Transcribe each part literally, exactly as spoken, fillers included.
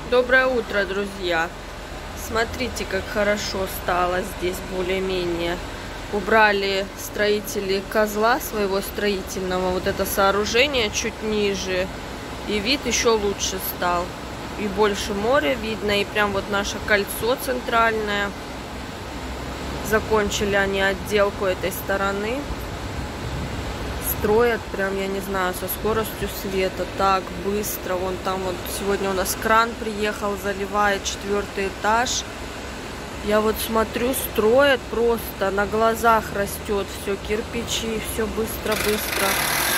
Доброе утро, друзья! Смотрите, как хорошо стало здесь более-менее. Убрали строители козла своего строительного, вот это сооружение чуть ниже. И вид еще лучше стал. И больше моря видно, и прям вот наше кольцо центральное. Закончили они отделку этой стороны. Строят прям, я не знаю, со скоростью света, так быстро. Вон там вот сегодня у нас кран приехал, заливает четвертый этаж. Я вот смотрю, строят просто, на глазах растет все, кирпичи, все быстро-быстро.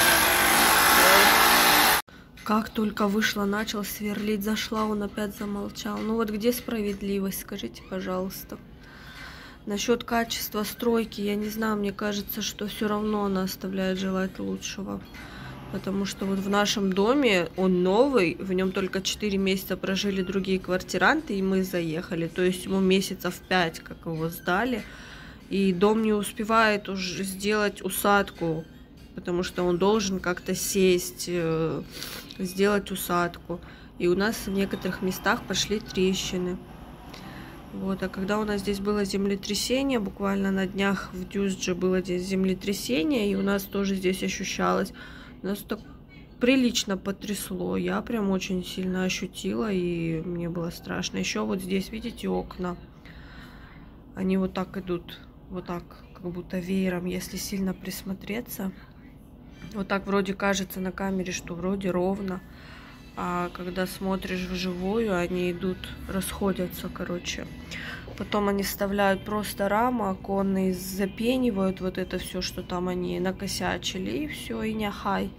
Как только вышла, начал сверлить, зашла, он опять замолчал. Ну вот где справедливость, скажите, пожалуйста. Насчет качества стройки, я не знаю, мне кажется, что все равно она оставляет желать лучшего. Потому что вот в нашем доме, он новый, в нем только четыре месяца прожили другие квартиранты, и мы заехали. То есть ему месяцев пять, как его сдали. И дом не успевает уже сделать усадку, потому что он должен как-то сесть, сделать усадку. И у нас в некоторых местах пошли трещины. Вот, а когда у нас здесь было землетрясение, буквально на днях в Дюздже было здесь землетрясение, и у нас тоже здесь ощущалось, нас так прилично потрясло, я прям очень сильно ощутила, и мне было страшно. Еще вот здесь, видите, окна, они вот так идут, вот так, как будто веером, если сильно присмотреться. Вот так вроде кажется на камере, что вроде ровно. А когда смотришь вживую, они идут, расходятся, короче. Потом они вставляют просто раму оконные, запенивают вот это все, что там они накосячили, и все, и няхай.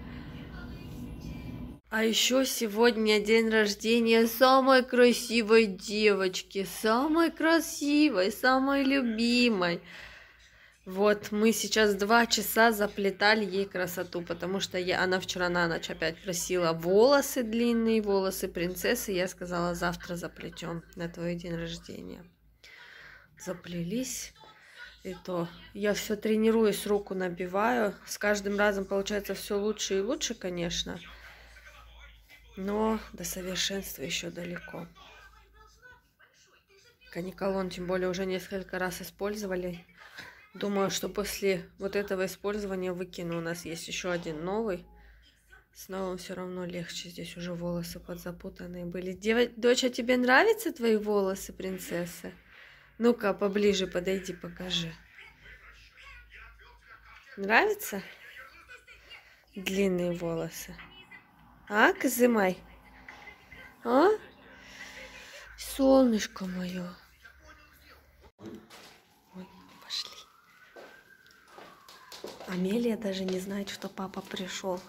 А еще сегодня день рождения самой красивой девочки, самой красивой, самой любимой. Вот, мы сейчас два часа заплетали ей красоту, потому что я, она вчера на ночь опять просила волосы длинные, волосы принцессы. Я сказала, завтра заплетем на твой день рождения. Заплелись. И то я все тренируюсь, руку набиваю. С каждым разом получается все лучше и лучше, конечно. Но до совершенства еще далеко. Каниколон, тем более, уже несколько раз использовали. Думаю, что после вот этого использования выкину. У нас есть еще один новый. С новым все равно легче. Здесь уже волосы подзапутанные были. Дев... Доча, тебе нравятся твои волосы, принцесса? Ну-ка, поближе подойди, покажи. Нравится? Длинные волосы. А, Казымай? А? Солнышко мое. Пошли. Амелия даже не знает, что папа пришел.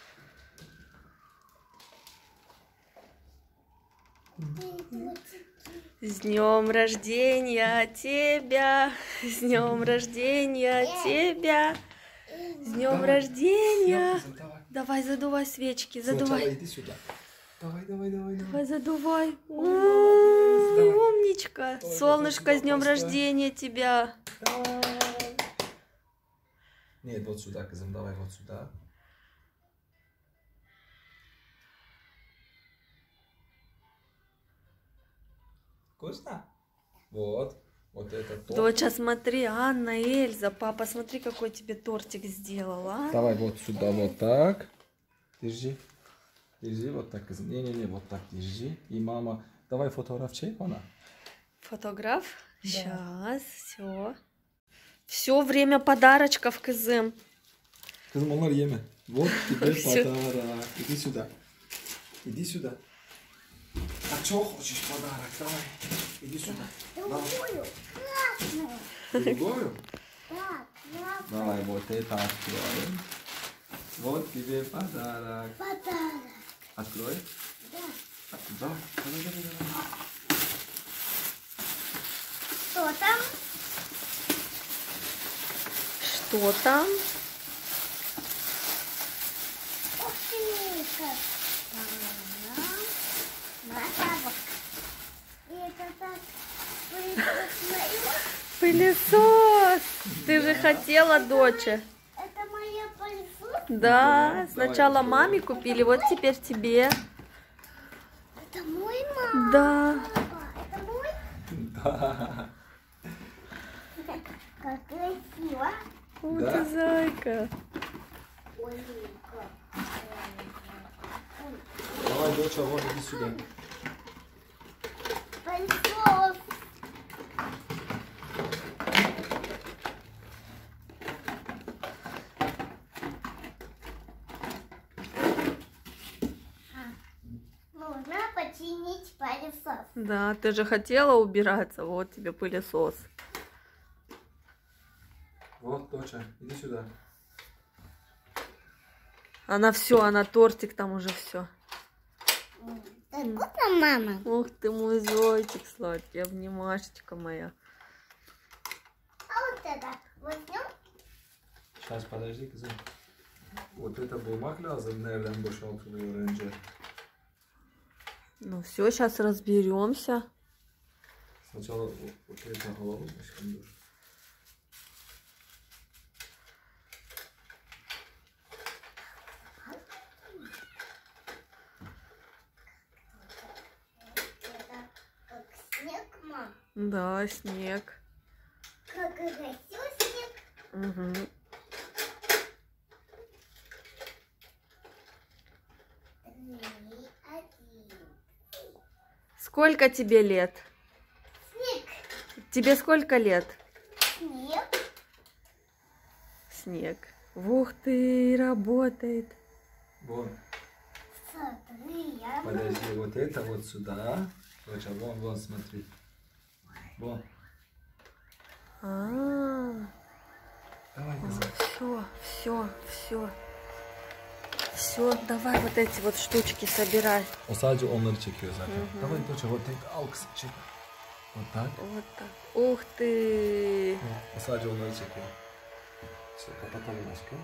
С днем рождения тебя! С днем рождения тебя! С днем давай. Рождения! Давай. давай, задувай свечки, задувай. Иди сюда. Давай, давай, давай, давай. Давай, задувай. Ой, умничка. Давай, солнышко, с днем просто. Рождения тебя. Давай. Нет, вот сюда, Казым, давай вот сюда. Вкусно? Вот. Вот это торт. Доча, смотри, Анна, Эльза, папа, смотри, какой тебе тортик сделала. Давай вот сюда, вот так. Держи. Держи, вот так. Не-не-не, вот так держи. И мама, давай фотограф чей она? Фотограф? Да. Сейчас, все. Все время подарочков, Кызым. Кызым, onlar yeme. Вот тебе подарок. Иди сюда. Иди сюда. А что хочешь подарок? Давай. Иди сюда. Другую. Другую? Да, да. Давай, вот это откроем. Вот тебе подарок. Подарок. Открой. Да. Да. Давай, давай, давай. Что там? Что там? Ух ты, как. И это так. Пылесос! Ты же хотела, доча. Это моя пылесос? Да, сначала маме купили, вот теперь тебе. Это мой мама. Да. Папа, это мой? Да. Как красиво. Вот Да? ты зайка. Ой, как. Давай, доча, вот иди сюда. Пылесос. Нужно починить пылесос. Да, ты же хотела убираться, вот тебе пылесос. Вот, доча, иди сюда. Она все, она тортик там уже все. Так вкусно, мама? Ух ты мой зайчик сладкий, обнимашечка моя. А вот это возьмем? Сейчас, подожди, кızım. Вот это bulmak lazım. Nereden boşaltılıyor önce? Ну все, сейчас разберемся. Сначала вот это alalım. Aşkım dur. Это как снег, мам. Да, снег. Как и растет снег. Угу. Три, один. Сколько тебе лет? Снег. Тебе сколько лет? Снег. Снег. Ух ты, работает. Вон. Смотри, я... Подожди, вот это вот сюда. Доча, вон, вон, смотри. Вон. А, -а, Давай, -а. кızım. Все, все, все. Все, давай вот эти вот штучки собирай. O sadece onları çekiyor zaten. Hı hı. Давай, доча, вот так al kızım, çek. Вот так. Вот так. Ух ты. O sadece onları çekiyor. Все, kapatalım aşkım.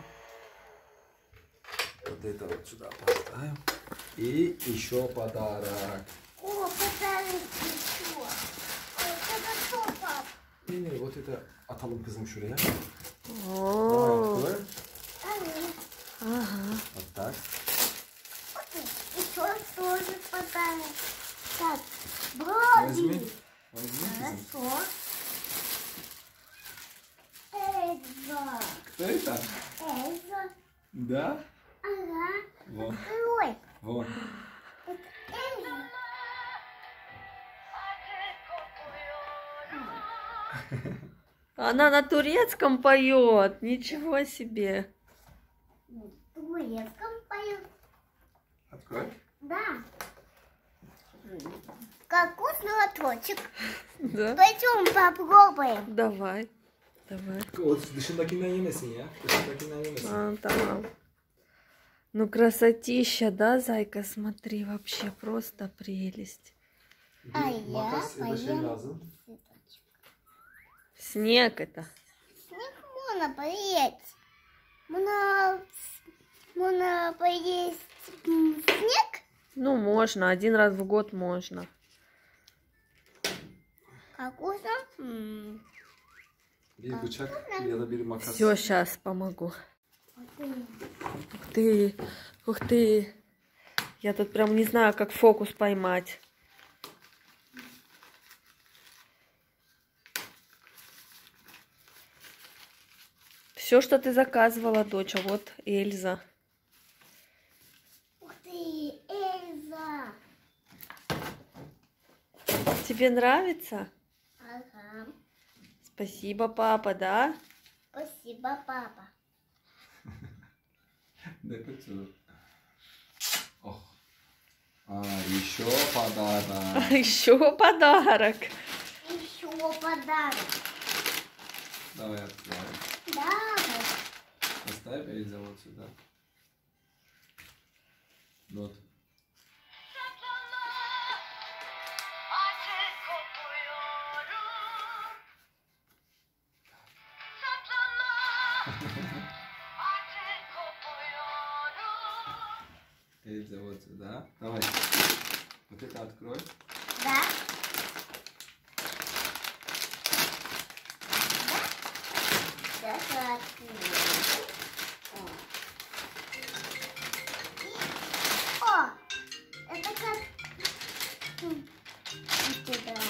Вот это вот сюда поставим. И еще подарок. О, подарок еще. Вот это что, пап? Не, не, вот это atalım kızım şuraya. О, Давай, откроем. ага. Вот так. Еще тоже подарок. Так, Возьми. Брови. Возьми, кızım. Хорошо. Эльза. Кто это? Эльза. Да? Ага. Вон, Открой. вон. Это Эльза. Она на турецком поет. Ничего себе. В турецком поет. Открой. Да. Как вкусный лоточек. Да. Пойдем попробуем. Давай. Давай. O dışındakinden yemesin ya. Dışındakinden yemesin. А, tamam. Ну, красотища, да, зайка? Смотри, вообще просто прелесть. Bir Ay ya, makas ya da şey ayağım. lazım. Снег это. Снег можно поесть. Можно, можно поесть м, снег? Ну, можно. Один раз в год можно. Как вкусно. М. Bir bıçak ya da bir makas. Все, сейчас помогу. Вот и- Ух ты, ух ты. Я тут прям не знаю, как фокус поймать. Все, что ты заказывала, доча, вот Эльза. Ух ты, Эльза. Тебе нравится? Ага. Спасибо, папа, да? Спасибо, папа. Ne kötü. Oh. Aa, еще подарок. Еще подарок. Еще подарок. Давай откроем. Давай. Поставь Эльза вот сюда. Вот. Эльза вот сюда. Давай. Вот это открой. Да? Да? Сейчас открою. О! О! Это как... м, Сюда.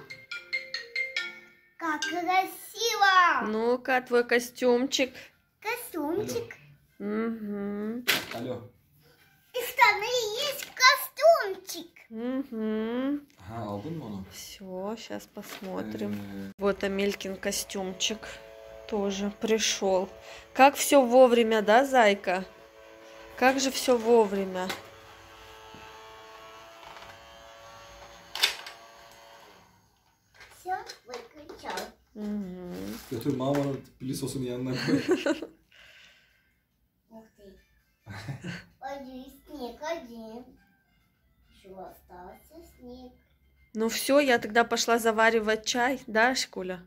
Как красиво! Ну-ка, твой костюмчик. Костюмчик. Угу. Алло. И штаны есть костюмчик. Угу. Ага, aldın mı onu? Все, сейчас посмотрим. Ee, Вот Амелькин костюмчик тоже пришел. Как все вовремя, да, зайка? Как же все вовремя. Все, выключал. Угу. Götür Marmara'nın plisosunu yanına koy. Ух ты. Один снег, один. Еще остался снег. Ну все, я тогда пошла заваривать чай, да, Шкуля?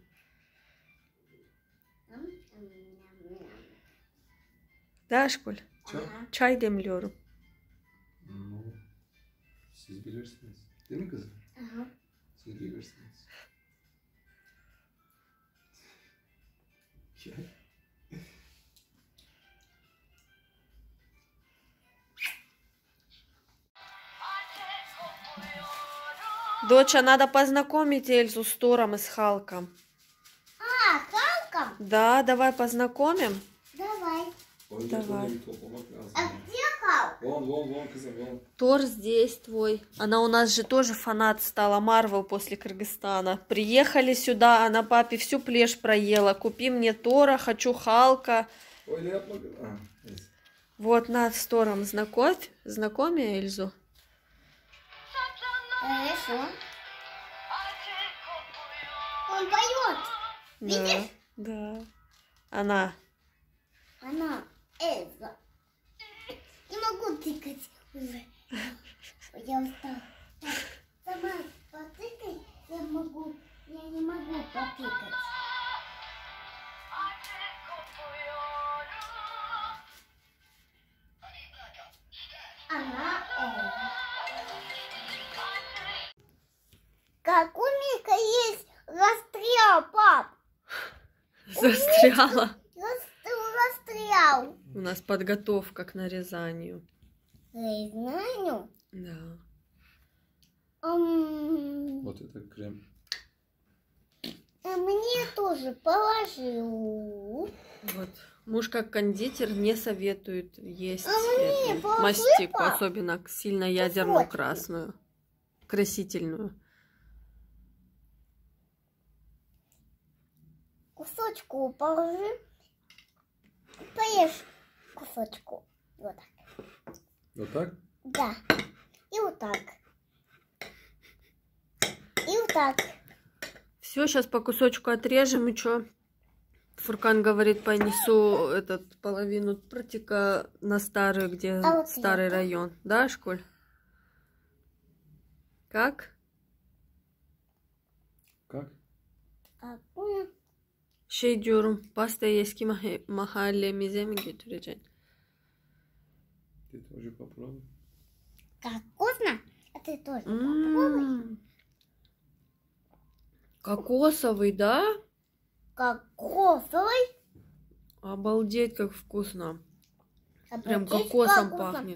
М-м-м-м. Да, Шкуль? Çay. Ага. Çay demliyorum. Hmm, Siz bilirsiniz. Değil mi kızım? Ага. Siz bilirsiniz. Çay. Доча, надо познакомить Эльзу с Тором и с Халком. А, Халка? Да, давай познакомим. Давай. Oyuncakları Давай. bir toplamak lazım. А где Халк? Вон, вон, вон kızım, вон. Тор здесь твой. Она у нас же тоже фанат стала Марвел после Кыргызстана. Приехали сюда, она папе всю плешь проела. Купи мне Тора, хочу Халка. Öyle yapma. Ha, neyse. Вот нас с Тором знакомь. Знакоми Эльзу. Хорошо. Он поет. Да, Видишь? да. Она. Она Эльза. Не могу тыкать уже. Я устала. Так, сама потыкай. Я могу. Я не могу потыкать. Она Эльза. Как у Мика есть расстрел, пап. Застряла. Рас- Расстрел. У нас подготовка к нарезанию. Я знаю. Да. Ам, Вот это крем. а мне тоже положил. Вот. Муж как кондитер не советует есть А мне эту положи, мастику, пап. особенно сильно ядерную Кусочки. красную, красительную. Кусочку положи. Поешь кусочку. Вот так. Вот так? Да. И вот так. И вот так. Все, сейчас по кусочку отрежем и что? Фуркан говорит, понесу этот половину протика на старый, где А вот старый это? район. Да, Школь? Как? Как? А, понял. Şey diyorum, pastayı eski mahe- mahallemize mi götüreceksin? Ты тоже попробуй. Как вкусно. А ты тоже попробуй. М. Кокосовый, да? Кокосовый. Обалдеть, как вкусно. Прям Обалдеть, кокосом как вкусно. пахнет.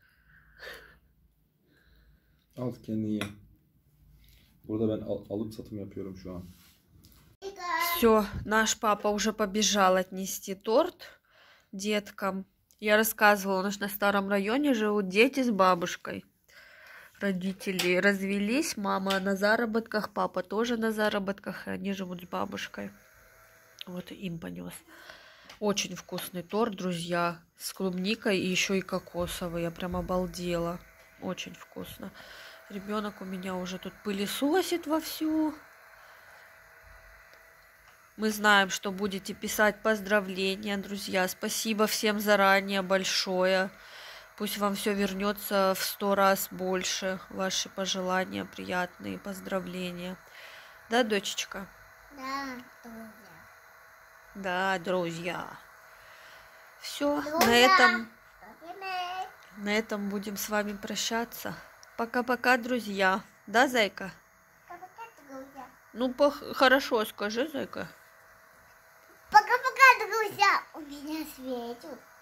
Al kendini ye. Burada ben al- alıp satım yapıyorum şu an. Все, наш папа уже побежал отнести торт деткам. Я рассказывала, у нас на старом районе живут дети с бабушкой. Родители развелись, мама на заработках, папа тоже на заработках, и они живут с бабушкой. Вот им понес. Очень вкусный торт, друзья, с клубникой и еще и кокосовый. Я прям обалдела. Очень вкусно. Ребенок у меня уже тут пылесосит вовсю. Мы знаем, что будете писать поздравления, друзья. Спасибо всем заранее большое. Пусть вам все вернется в сто раз больше. Ваши пожелания, приятные поздравления. Да, дочечка? Да, тоже. Да, друзья. Все, Друзья. на этом, Привет. на этом будем с вами прощаться. Пока-пока, друзья. Да, зайка? Пока-пока, друзья. Ну, пох- хорошо скажи, зайка. Пока-пока, друзья. У меня светит.